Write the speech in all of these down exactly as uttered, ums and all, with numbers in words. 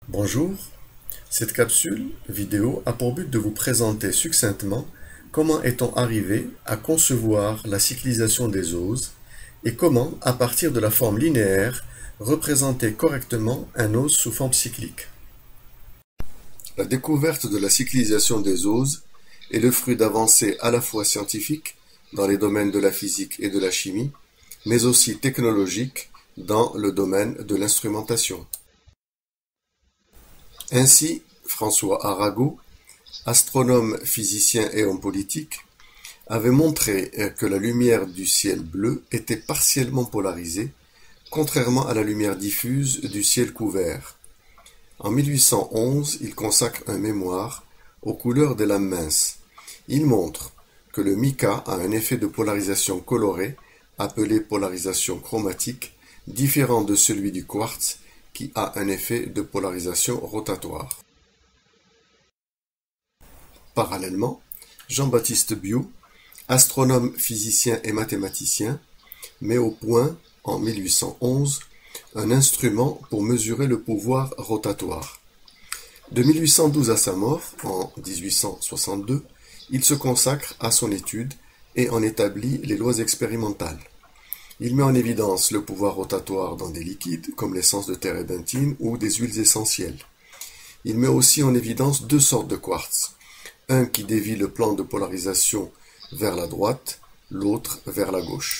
Bonjour, cette capsule vidéo a pour but de vous présenter succinctement comment est-on arrivé à concevoir la cyclisation des oses et comment, à partir de la forme linéaire, représenter correctement un ose sous forme cyclique. La découverte de la cyclisation des oses est le fruit d'avancées à la fois scientifiques dans les domaines de la physique et de la chimie, mais aussi technologiques dans le domaine de l'instrumentation. Ainsi, François Arago, astronome, physicien et homme politique, avait montré que la lumière du ciel bleu était partiellement polarisée, contrairement à la lumière diffuse du ciel couvert. En mille huit cent onze, il consacre un mémoire aux couleurs des lames minces. Il montre que le mica a un effet de polarisation colorée, appelé polarisation chromatique, différent de celui du quartz, qui a un effet de polarisation rotatoire. Parallèlement, Jean-Baptiste Biot, astronome, physicien et mathématicien, met au point, en mille huit cent onze, un instrument pour mesurer le pouvoir rotatoire. De mille huit cent douze à sa mort, en mille huit cent soixante-deux, il se consacre à son étude et en établit les lois expérimentales. Il met en évidence le pouvoir rotatoire dans des liquides, comme l'essence de térébenthine ou des huiles essentielles. Il met aussi en évidence deux sortes de quartz, un qui dévie le plan de polarisation vers la droite, l'autre vers la gauche.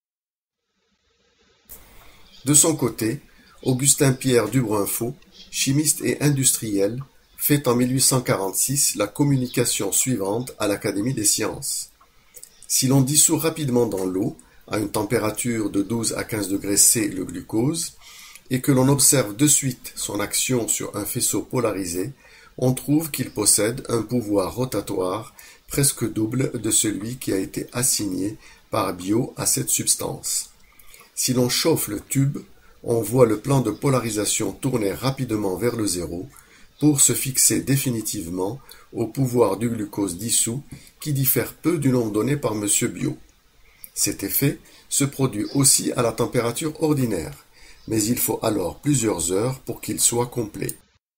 De son côté, Augustin-Pierre Dubrunfaut, chimiste et industriel, fait en mille huit cent quarante-six la communication suivante à l'Académie des sciences. Si l'on dissout rapidement dans l'eau, à une température de douze à quinze degrés C le glucose, et que l'on observe de suite son action sur un faisceau polarisé, on trouve qu'il possède un pouvoir rotatoire presque double de celui qui a été assigné par Biot à cette substance. Si l'on chauffe le tube, on voit le plan de polarisation tourner rapidement vers le zéro pour se fixer définitivement au pouvoir du glucose dissous qui diffère peu du nombre donné par M. Biot. Cet effet se produit aussi à la température ordinaire, mais il faut alors plusieurs heures pour qu'il soit complet.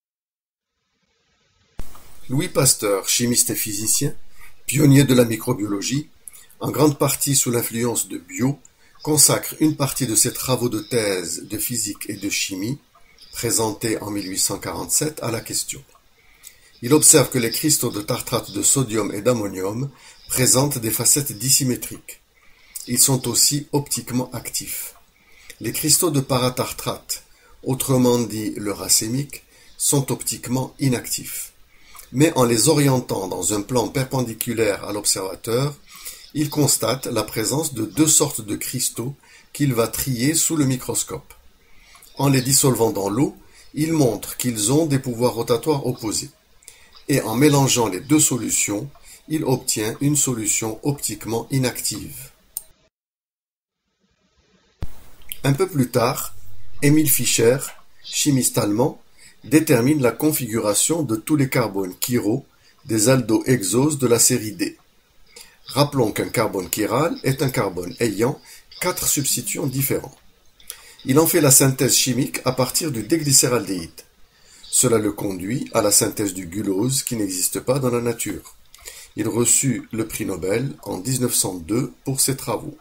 Louis Pasteur, chimiste et physicien, pionnier de la microbiologie, en grande partie sous l'influence de Biot, consacre une partie de ses travaux de thèse de physique et de chimie, présentés en mille huit cent quarante-sept, à la question. Il observe que les cristaux de tartrate de sodium et d'ammonium présentent des facettes dissymétriques. Ils sont aussi optiquement actifs. Les cristaux de paratartrate, autrement dit le racémique, sont optiquement inactifs. Mais en les orientant dans un plan perpendiculaire à l'observateur, il constate la présence de deux sortes de cristaux qu'il va trier sous le microscope. En les dissolvant dans l'eau, il montre qu'ils ont des pouvoirs rotatoires opposés. Et en mélangeant les deux solutions, il obtient une solution optiquement inactive. Un peu plus tard, Emil Fischer, chimiste allemand, détermine la configuration de tous les carbones chiro des aldohexoses de la série D. Rappelons qu'un carbone chiral est un carbone ayant quatre substituants différents. Il en fait la synthèse chimique à partir du déglycéraldéhyde. Cela le conduit à la synthèse du gulose qui n'existe pas dans la nature. Il reçut le prix Nobel en mille neuf cent deux pour ses travaux.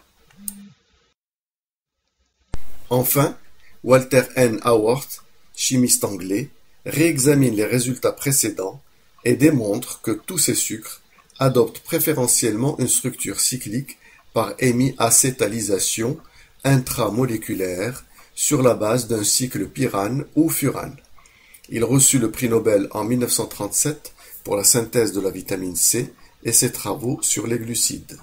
Enfin, Walter N. Haworth, chimiste anglais, réexamine les résultats précédents et démontre que tous ces sucres adoptent préférentiellement une structure cyclique par hémiacétalisation intramoléculaire sur la base d'un cycle pyrane ou furane. Il reçut le prix Nobel en mille neuf cent trente-sept pour la synthèse de la vitamine C et ses travaux sur les glucides.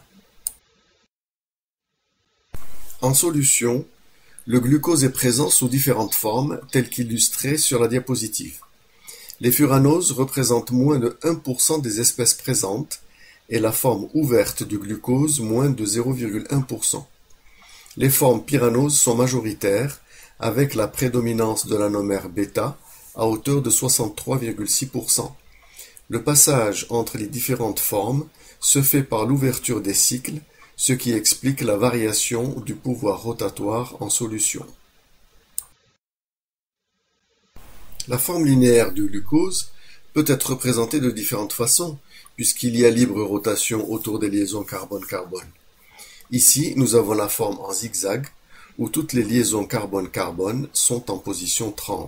En solution, le glucose est présent sous différentes formes, telles qu'illustrées sur la diapositive. Les furanoses représentent moins de un pour cent des espèces présentes et la forme ouverte du glucose moins de zéro virgule un pour cent. Les formes pyranoses sont majoritaires, avec la prédominance de l'anomère bêta à hauteur de soixante-trois virgule six pour cent. Le passage entre les différentes formes se fait par l'ouverture des cycles, ce qui explique la variation du pouvoir rotatoire en solution. La forme linéaire du glucose peut être représentée de différentes façons, puisqu'il y a libre rotation autour des liaisons carbone-carbone. Ici, nous avons la forme en zigzag, où toutes les liaisons carbone-carbone sont en position trans.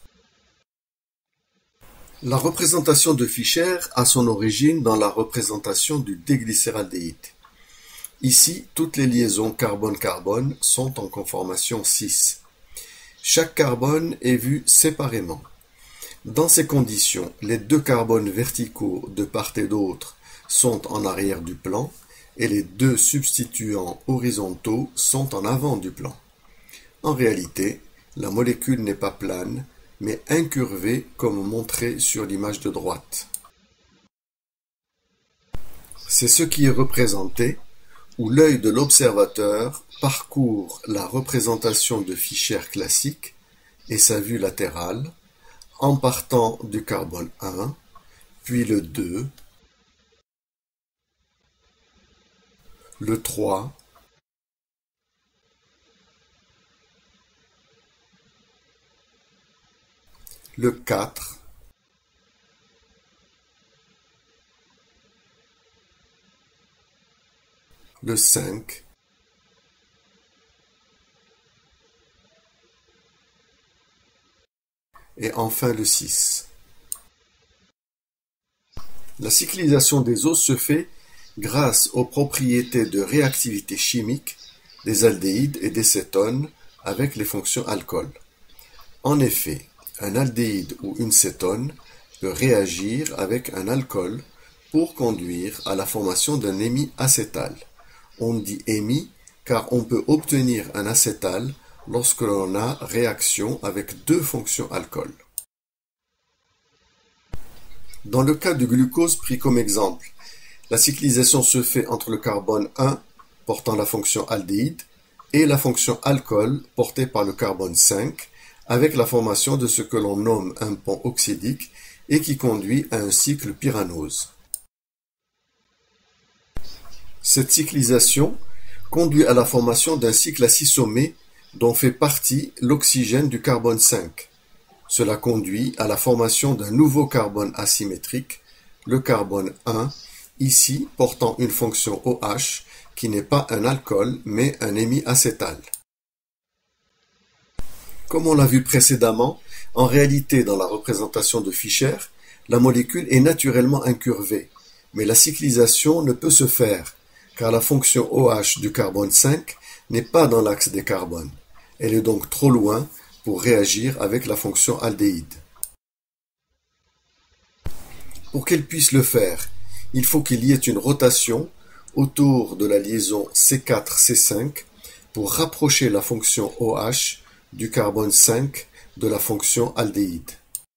La représentation de Fischer a son origine dans la représentation du déglycéraldéhyde. Ici, toutes les liaisons carbone-carbone sont en conformation cis. Chaque carbone est vu séparément. Dans ces conditions, les deux carbones verticaux de part et d'autre sont en arrière du plan et les deux substituants horizontaux sont en avant du plan. En réalité, la molécule n'est pas plane, mais incurvée comme montré sur l'image de droite. C'est ce qui est représenté où l'œil de l'observateur parcourt la représentation de Fischer classique et sa vue latérale en partant du carbone un, puis le deux, le trois, le quatre, le cinq, et enfin le six. La cyclisation des os se fait grâce aux propriétés de réactivité chimique des aldéhydes et des cétones avec les fonctions alcool. En effet, un aldéhyde ou une cétone peut réagir avec un alcool pour conduire à la formation d'un émi acétal. On dit émi car on peut obtenir un acétal lorsque l'on a réaction avec deux fonctions alcool. Dans le cas du glucose pris comme exemple, la cyclisation se fait entre le carbone un portant la fonction aldéhyde et la fonction alcool portée par le carbone cinq avec la formation de ce que l'on nomme un pont oxydique et qui conduit à un cycle pyranose. Cette cyclisation conduit à la formation d'un cycle acysomé dont fait partie l'oxygène du carbone cinq. Cela conduit à la formation d'un nouveau carbone asymétrique, le carbone un, ici portant une fonction OH qui n'est pas un alcool mais un émi acétal. Comme on l'a vu précédemment, en réalité dans la représentation de Fischer, la molécule est naturellement incurvée, mais la cyclisation ne peut se faire car la fonction OH du carbone cinq n'est pas dans l'axe des carbones. Elle est donc trop loin pour réagir avec la fonction aldéhyde. Pour qu'elle puisse le faire, il faut qu'il y ait une rotation autour de la liaison C quatre C cinq pour rapprocher la fonction OH du carbone cinq de la fonction aldéhyde.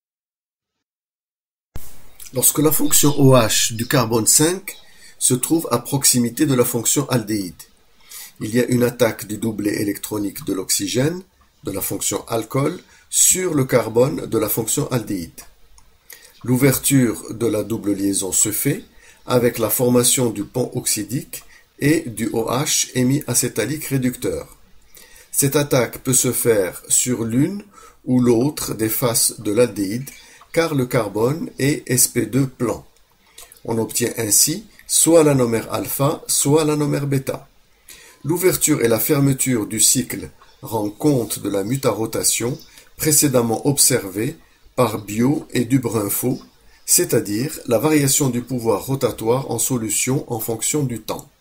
Lorsque la fonction OH du carbone cinq se trouve à proximité de la fonction aldéhyde, il y a une attaque du doublet électronique de l'oxygène, de la fonction alcool, sur le carbone de la fonction aldéhyde. L'ouverture de la double liaison se fait avec la formation du pont oxydique et du OH émis acétalique réducteur. Cette attaque peut se faire sur l'une ou l'autre des faces de l'aldéhyde car le carbone est S P deux plan. On obtient ainsi soit l'anomère alpha, soit l'anomère bêta. L'ouverture et la fermeture du cycle rend compte de la mutarotation précédemment observée par Biot et Dubrunfaut, c'est-à-dire la variation du pouvoir rotatoire en solution en fonction du temps.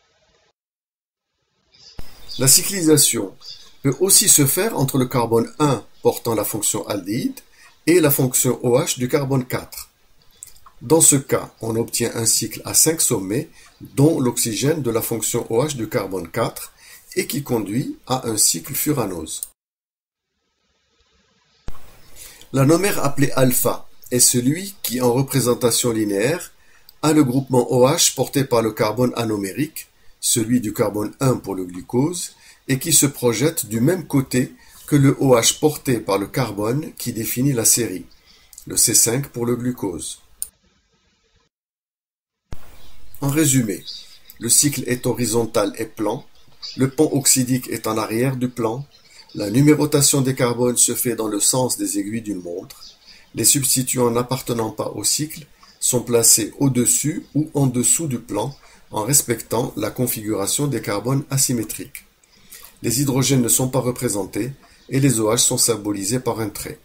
La cyclisation peut aussi se faire entre le carbone un portant la fonction aldéhyde et la fonction OH du carbone quatre. Dans ce cas, on obtient un cycle à cinq sommets, dont l'oxygène de la fonction OH du carbone quatre, et qui conduit à un cycle furanose. L'anomère appelé alpha est celui qui, en représentation linéaire, a le groupement OH porté par le carbone anomérique, celui du carbone un pour le glucose, et qui se projette du même côté que le OH porté par le carbone qui définit la série, le C cinq pour le glucose. En résumé, le cycle est horizontal et plan, le pont oxydique est en arrière du plan, la numérotation des carbones se fait dans le sens des aiguilles d'une montre, Les substituants n'appartenant pas au cycle sont placés au-dessus ou en dessous du plan en respectant la configuration des carbones asymétriques. Les hydrogènes ne sont pas représentés et les OH sont symbolisés par un trait.